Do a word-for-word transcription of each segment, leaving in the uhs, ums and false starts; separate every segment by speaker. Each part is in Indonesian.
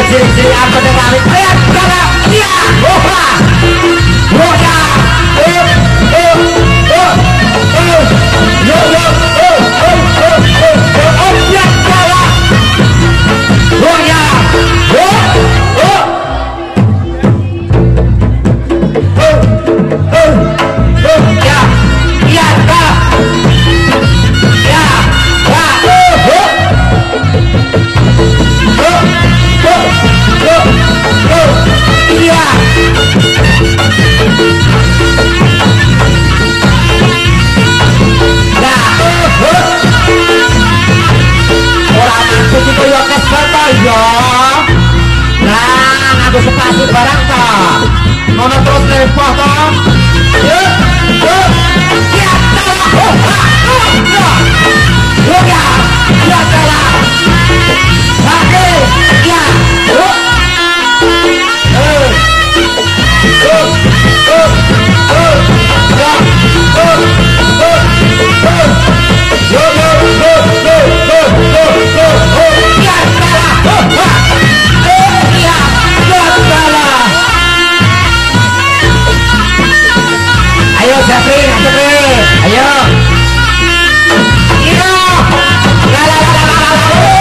Speaker 1: ciri-ciri apa dengan lihat cara iya oha oha oh oh oh oh yo yo oh oh oh oh oh ya cara oh ya oh oh oh oh oh ya ya ta ya ya oh oh iya nah orang itu juga ya kesempatan ya nah aku sepasi barang tak nono terus lepoh tak yuk yuk ya salah oh ha oh ya oh ya ya salah oke ya oh oh oh oh oh ya oh oh oh yo yo yo yo yo yo yo oh ya salah oh ha oh ya ya salah ayo Jafri Jafri ayo iya la la la la la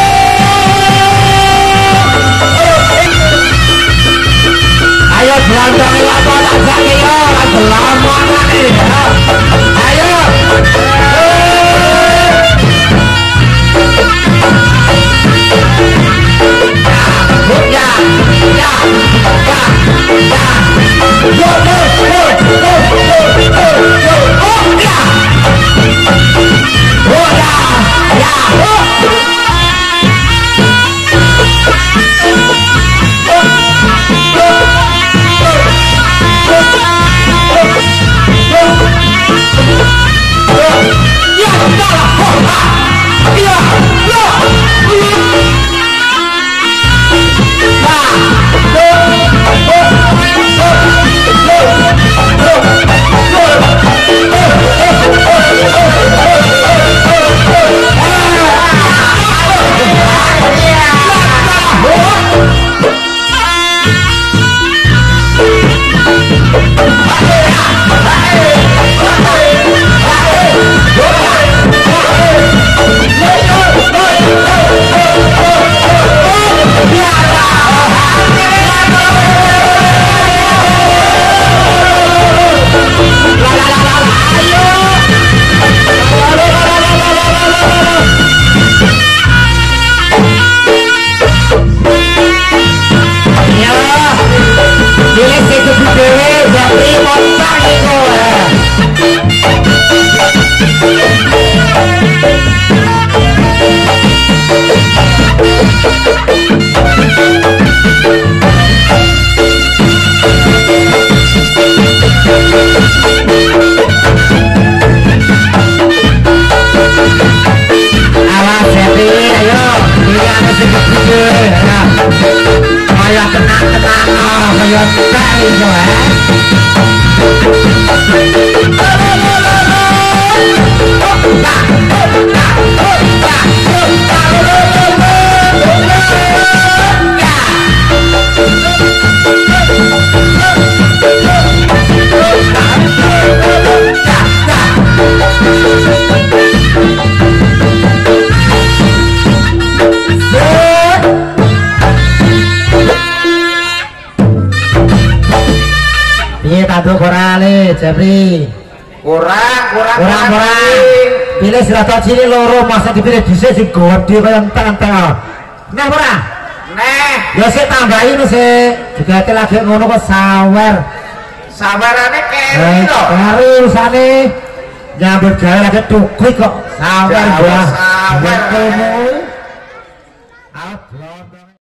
Speaker 1: ayo belandang lapor aja ya selamat ayo ya ya ya ya yo yo yo yo yo yo oh ya oh ya ya oh Aduh korale Jepri
Speaker 2: kurang kurang
Speaker 1: kurang kurang pilih silata cili loro masa dipilih disini si gede kaya entar-entar nah kurang
Speaker 2: nah
Speaker 1: ya sih tambahin sih juga itu lagi ngono kok sawer
Speaker 2: sawerannya keri loh
Speaker 1: keri usahanya nyambut gaya lagi tukui kok sawer
Speaker 2: sawer
Speaker 1: sawer